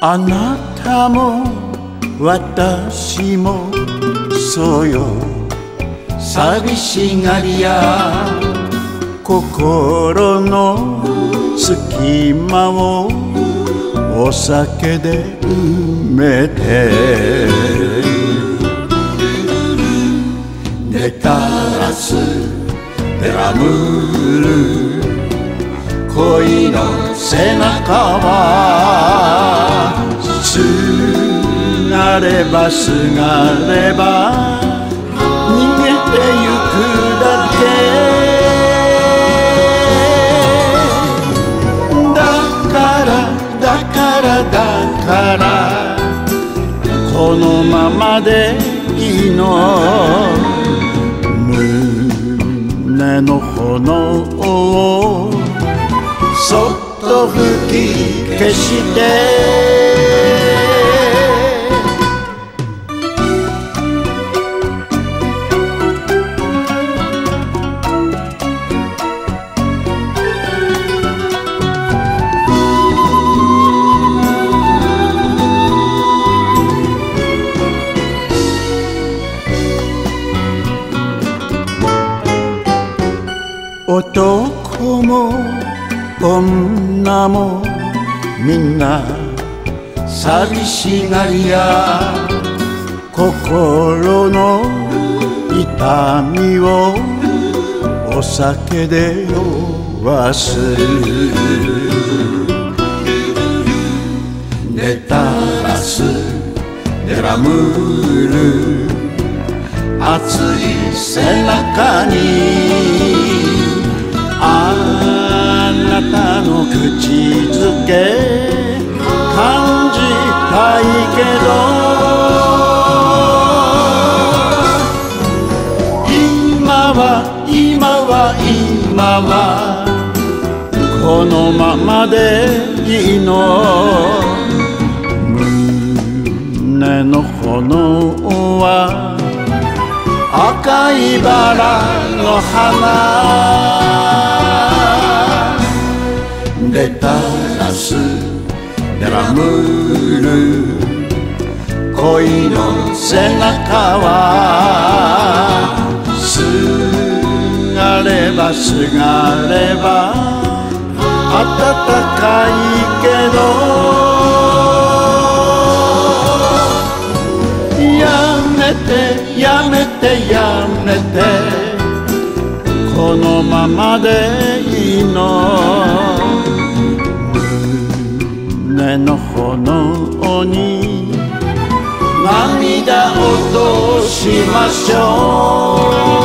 あなたも私もそうよ、寂しがりや心の隙間をお酒で埋めて、ネタラスデラムール恋の背中はすがればすがれば逃げてゆくだけだからこのままでいいの、胸の炎をそっと吹き消して男も女もみんな寂しがりや心の痛みをお酒で酔わす、ネタラスデラムール熱い背中にあなたの口づけ感じたいけど、今はこのままでいいの、胸の炎は赤いバラの花、レタラスデラムール恋の背中はすがればすがれば暖かいけど、やめてこのままでいいの、胸の炎に涙を落としましょう。